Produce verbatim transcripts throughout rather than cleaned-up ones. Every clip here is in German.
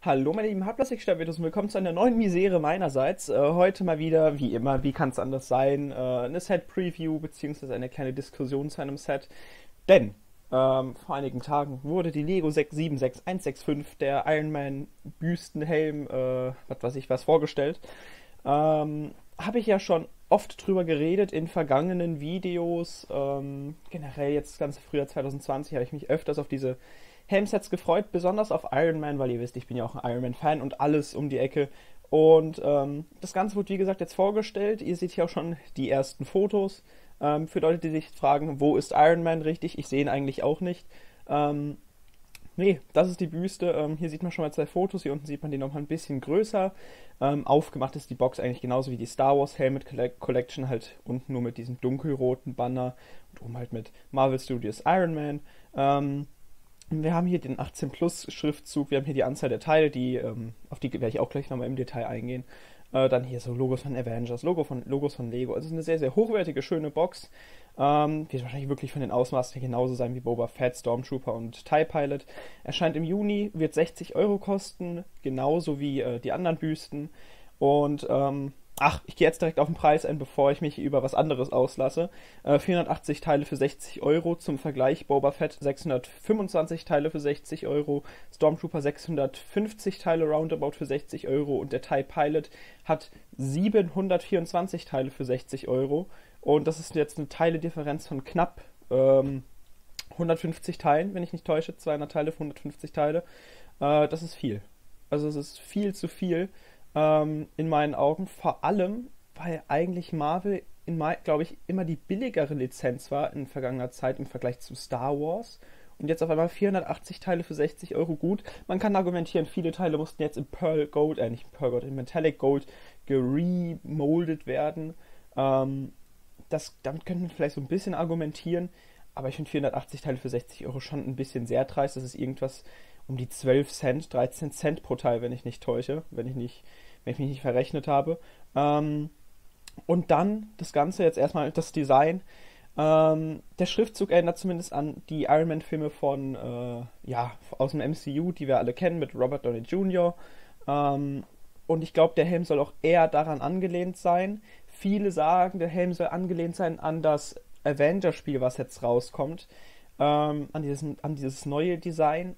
Hallo meine lieben Hartplastikstabitos und willkommen zu einer neuen Misere meinerseits. Äh, heute mal wieder, wie immer, wie kann es anders sein, äh, eine Set-Preview bzw. eine kleine Diskussion zu einem Set. Denn ähm, vor einigen Tagen wurde die Lego sieben sechs eins sechs fünf, der Iron Man Büstenhelm, äh, was weiß ich was, vorgestellt. Ähm, Habe ich ja schon oft drüber geredet in vergangenen Videos. Ähm, generell jetzt das ganze Frühjahr zwanzig zwanzig habe ich mich öfters auf diese Helmsets gefreut, besonders auf Iron Man, weil ihr wisst, ich bin ja auch ein Iron Man-Fan und alles um die Ecke. Und ähm, das Ganze wird wie gesagt jetzt vorgestellt. Ihr seht hier auch schon die ersten Fotos. Ähm, für Leute, die sich fragen, wo ist Iron Man richtig? Ich sehe ihn eigentlich auch nicht. Ähm, Nee, das ist die Büste. Ähm, hier sieht man schon mal zwei Fotos. Hier unten sieht man die noch mal ein bisschen größer. Ähm, aufgemacht ist die Box eigentlich genauso wie die Star Wars Helmet Collection, halt unten nur mit diesem dunkelroten Banner und oben halt mit Marvel Studios Iron Man. Ähm, wir haben hier den achtzehn Plus Schriftzug, wir haben hier die Anzahl der Teile, die, ähm, auf die werde ich auch gleich nochmal im Detail eingehen. Äh, dann hier so Logos von Avengers, Logo von, Logos von Lego. Also es ist eine sehr, sehr hochwertige, schöne Box. Ähm, wird wahrscheinlich wirklich von den Ausmaßen her genauso sein wie Boba Fett, Stormtrooper und TIE Pilot. Erscheint im Juni, wird sechzig Euro kosten, genauso wie äh, die anderen Büsten. Und ähm, ach, ich gehe jetzt direkt auf den Preis ein, bevor ich mich über was anderes auslasse. Äh, vierhundertachtzig Teile für sechzig Euro. Zum Vergleich Boba Fett sechshundertfünfundzwanzig Teile für sechzig Euro. Stormtrooper sechshundertfünfzig Teile roundabout für sechzig Euro. Und der TIE Pilot hat siebenhundertvierundzwanzig Teile für sechzig Euro. Und das ist jetzt eine Teiledifferenz von knapp ähm, hundertfünfzig Teilen, wenn ich nicht täusche. zweihundert Teile für hundertfünfzig Teile. Äh, das ist viel. Also es ist viel zu viel ähm, in meinen Augen. Vor allem, weil eigentlich Marvel, glaube ich, immer die billigere Lizenz war in vergangener Zeit im Vergleich zu Star Wars. Und jetzt auf einmal vierhundertachtzig Teile für sechzig Euro gut. Man kann argumentieren, viele Teile mussten jetzt in Pearl Gold, äh nicht Pearl Gold, in Metallic Gold geremoldet werden. Ähm, das, damit könnte man vielleicht so ein bisschen argumentieren. Aber ich finde vierhundertachtzig Teile für sechzig Euro schon ein bisschen sehr dreist. Das ist irgendwas um die zwölf Cent, dreizehn Cent pro Teil, wenn ich nicht täusche, wenn ich, nicht, wenn ich mich nicht verrechnet habe. Ähm, und dann das Ganze jetzt erstmal das Design. Ähm, der Schriftzug erinnert zumindest an die Iron Man-Filme von, äh, ja, aus dem M C U, die wir alle kennen, mit Robert Downey Junior Ähm, und ich glaube, der Helm soll auch eher daran angelehnt sein. Viele sagen, der Helm soll angelehnt sein an das Avengers-Spiel, was jetzt rauskommt. Ähm, an, dieses, an dieses neue Design.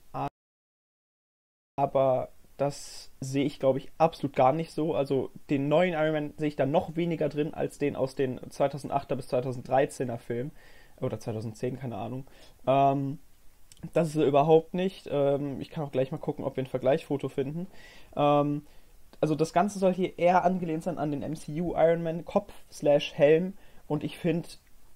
Aber das sehe ich, glaube ich, absolut gar nicht so. Also den neuen Iron Man sehe ich da noch weniger drin als den aus den zweitausendachter bis zweitausenddreizehner Filmen. Oder zweitausendzehn, keine Ahnung. Ähm, das ist er überhaupt nicht. Ähm, ich kann auch gleich mal gucken, ob wir ein Vergleichsfoto finden. Ähm, also das Ganze soll hier eher angelehnt sein an den M C U Iron Man Kopf slash Helm. Und ich finde,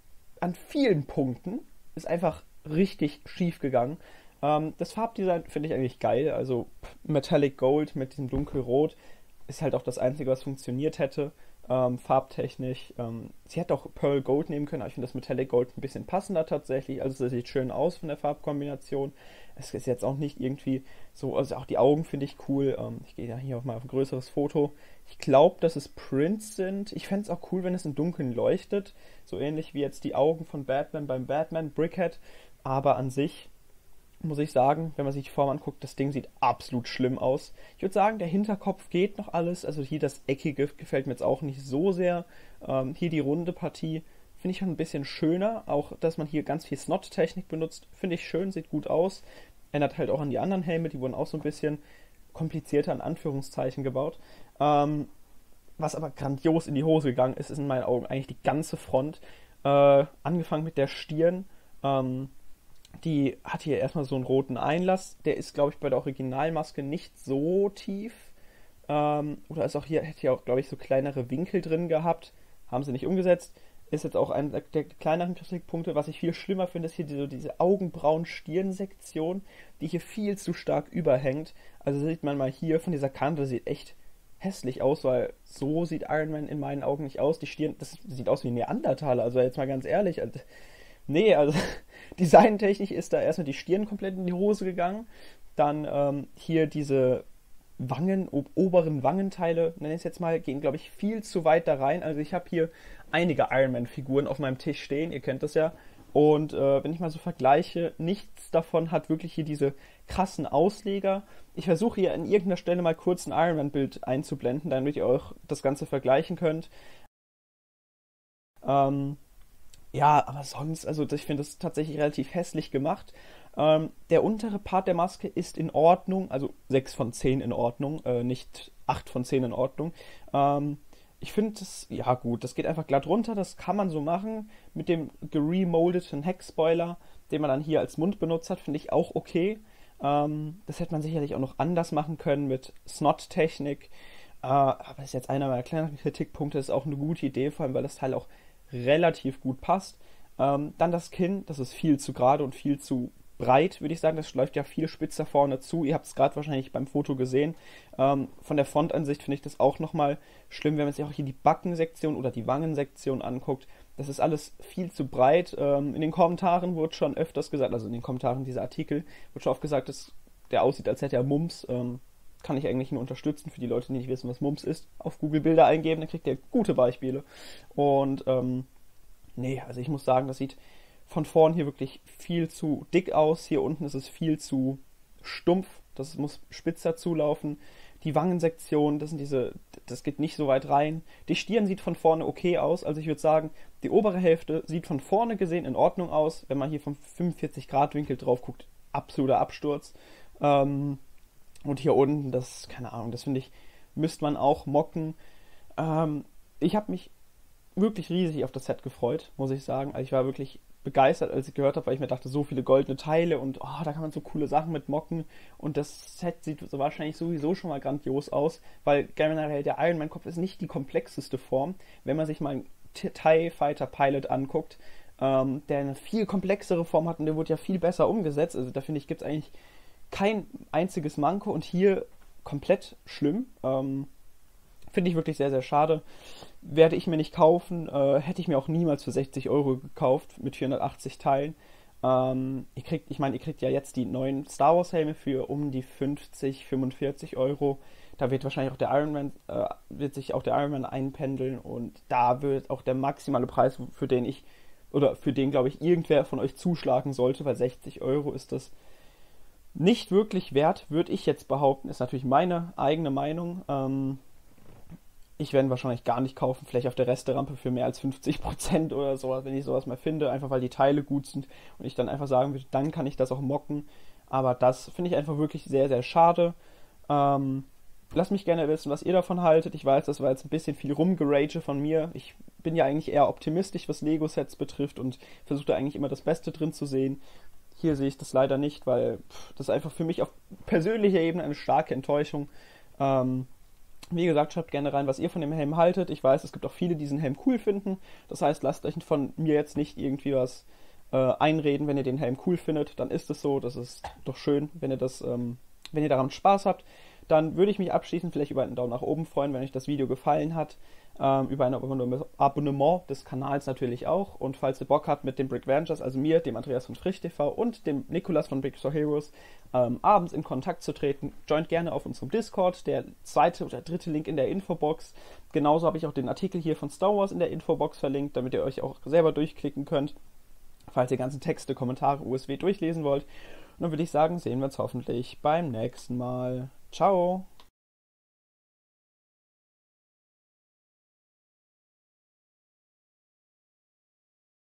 an vielen Punkten ist einfach richtig schief gegangen. Ähm, das Farbdesign finde ich eigentlich geil. Also Metallic Gold mit diesem Dunkelrot ist halt auch das Einzige, was funktioniert hätte. Ähm, farbtechnisch. Ähm, sie hätte auch Pearl Gold nehmen können, aber ich finde das Metallic Gold ein bisschen passender tatsächlich. Also es sieht schön aus von der Farbkombination. Es ist jetzt auch nicht irgendwie so, also auch die Augen finde ich cool. Ähm, ich gehe ja hier auch mal auf ein größeres Foto. Ich glaube, dass es Prints sind. Ich fände es auch cool, wenn es im Dunkeln leuchtet. So ähnlich wie jetzt die Augen von Batman beim Batman Brickhead. Aber an sich muss ich sagen, wenn man sich die Form anguckt, das Ding sieht absolut schlimm aus. Ich würde sagen, der Hinterkopf geht noch alles. Also hier das Eckige gefällt mir jetzt auch nicht so sehr. Ähm, hier die runde Partie finde ich schon ein bisschen schöner. Auch, dass man hier ganz viel Snot-Technik benutzt, finde ich schön, sieht gut aus. Ändert halt auch an die anderen Helme, die wurden auch so ein bisschen komplizierter in Anführungszeichen gebaut. Ähm, was aber grandios in die Hose gegangen ist, ist in meinen Augen eigentlich die ganze Front. Äh, angefangen mit der Stirn. Ähm, Die hat hier erstmal so einen roten Einlass. Der ist, glaube ich, bei der Originalmaske nicht so tief. Ähm, oder ist auch hier, hätte hier auch, glaube ich, so kleinere Winkel drin gehabt. Haben sie nicht umgesetzt. Ist jetzt auch einer der kleineren Kritikpunkte. Was ich viel schlimmer finde, ist hier diese, diese Augenbrauen-Stirn-Sektion, die hier viel zu stark überhängt. Also sieht man mal hier von dieser Kante, sieht echt hässlich aus, weil so sieht Iron Man in meinen Augen nicht aus. Die Stirn, das sieht aus wie ein Neandertaler, also jetzt mal ganz ehrlich. Also, nee, also designtechnisch ist da erstmal die Stirn komplett in die Hose gegangen. Dann ähm, hier diese Wangen, ob, oberen Wangenteile, nenne ich es jetzt mal, gehen, glaube ich, viel zu weit da rein. Also ich habe hier einige Iron Man-Figuren auf meinem Tisch stehen, ihr kennt das ja. Und äh, wenn ich mal so vergleiche, nichts davon hat wirklich hier diese krassen Ausleger. Ich versuche hier an irgendeiner Stelle mal kurz ein Iron Man-Bild einzublenden, damit ihr auch das Ganze vergleichen könnt. Ähm, ja, aber sonst, also ich finde das tatsächlich relativ hässlich gemacht. Ähm, der untere Part der Maske ist in Ordnung, also sechs von zehn in Ordnung, äh, nicht acht von zehn in Ordnung. Ähm, ich finde das, ja gut, das geht einfach glatt runter, das kann man so machen. Mit dem geremoldeten Heckspoiler, den man dann hier als Mund benutzt hat, finde ich auch okay. Ähm, das hätte man sicherlich auch noch anders machen können mit Snot-Technik. Äh, aber das ist jetzt einer meiner kleineren Kritikpunkte, das ist auch eine gute Idee, vor allem weil das Teil auch relativ gut passt. Ähm, dann das Kinn, das ist viel zu gerade und viel zu breit, würde ich sagen. Das läuft ja viel spitzer vorne zu. Ihr habt es gerade wahrscheinlich beim Foto gesehen. Ähm, von der Frontansicht finde ich das auch nochmal schlimm, wenn man sich auch hier die Backensektion oder die Wangensektion anguckt. Das ist alles viel zu breit. Ähm, in den Kommentaren wurde schon öfters gesagt, also in den Kommentaren dieser Artikel, wurde schon oft gesagt, dass der aussieht, als hätte er Mumps. Ähm, kann ich eigentlich nur unterstützen für die Leute, die nicht wissen, was Mumps ist. Auf Google Bilder eingeben, dann kriegt ihr gute Beispiele. Und ähm, nee, also ich muss sagen, das sieht von vorn hier wirklich viel zu dick aus. Hier unten ist es viel zu stumpf. Das muss spitzer zulaufen. Die Wangensektion, das sind diese, das geht nicht so weit rein. Die Stirn sieht von vorne okay aus. Also ich würde sagen, die obere Hälfte sieht von vorne gesehen in Ordnung aus. Wenn man hier vom fünfundvierzig Grad Winkel drauf guckt, absoluter Absturz. Ähm, und hier unten, das, keine Ahnung, das finde ich, müsste man auch mocken. Ähm, ich habe mich wirklich riesig auf das Set gefreut, muss ich sagen. Also ich war wirklich begeistert, als ich gehört habe, weil ich mir dachte, so viele goldene Teile und oh, da kann man so coole Sachen mit mocken. Und das Set sieht so wahrscheinlich sowieso schon mal grandios aus, weil generell der Iron Man Kopf ist nicht die komplexeste Form. Wenn man sich mal einen TIE Fighter Pilot anguckt, ähm, der eine viel komplexere Form hat und der wurde ja viel besser umgesetzt. Also da finde ich, gibt es eigentlich kein einziges Manko und hier komplett schlimm. Ähm, Finde ich wirklich sehr, sehr schade. Werde ich mir nicht kaufen. Äh, hätte ich mir auch niemals für sechzig Euro gekauft mit vierhundertachtzig Teilen. Ähm, ihr kriegt, ich meine, ihr kriegt ja jetzt die neuen Star Wars Helme für um die fünfzig, fünfundvierzig Euro. Da wird wahrscheinlich auch der Iron Man, äh, wird sich auch der Iron Man einpendeln und da wird auch der maximale Preis, für den ich, oder für den, glaube ich, irgendwer von euch zuschlagen sollte, weil sechzig Euro ist das nicht wirklich wert, würde ich jetzt behaupten. Ist natürlich meine eigene Meinung. Ähm, Ich werde ihn wahrscheinlich gar nicht kaufen, vielleicht auf der Resterampe für mehr als fünfzig Prozent oder sowas, wenn ich sowas mal finde, einfach weil die Teile gut sind und ich dann einfach sagen würde, dann kann ich das auch mocken. Aber das finde ich einfach wirklich sehr, sehr schade. Ähm, lasst mich gerne wissen, was ihr davon haltet. Ich weiß, das war jetzt ein bisschen viel Rumgerage von mir. Ich bin ja eigentlich eher optimistisch, was Lego-Sets betrifft und versuche da eigentlich immer das Beste drin zu sehen. Hier sehe ich das leider nicht, weil pff, das ist einfach für mich auf persönlicher Ebene eine starke Enttäuschung. Ähm, Wie gesagt, schreibt gerne rein, was ihr von dem Helm haltet. Ich weiß, es gibt auch viele, die diesen Helm cool finden. Das heißt, lasst euch von mir jetzt nicht irgendwie was äh, einreden, wenn ihr den Helm cool findet. Dann ist es so. Das ist doch schön, wenn ihr das, ähm, wenn ihr daran Spaß habt. Dann würde ich mich abschließend vielleicht über einen Daumen nach oben freuen, wenn euch das Video gefallen hat. Ähm, über ein Abonnement des Kanals natürlich auch. Und falls ihr Bock habt, mit den Brick Vengers, also mir, dem Andreas von Frisch T V und dem Nikolas von Brick Store Heroes, ähm, abends in Kontakt zu treten, joint gerne auf unserem Discord. Der zweite oder dritte Link in der Infobox. Genauso habe ich auch den Artikel hier von Star Wars in der Infobox verlinkt, damit ihr euch auch selber durchklicken könnt, falls ihr ganzen Texte, Kommentare, U S W durchlesen wollt. Und dann würde ich sagen, sehen wir uns hoffentlich beim nächsten Mal. Ciao!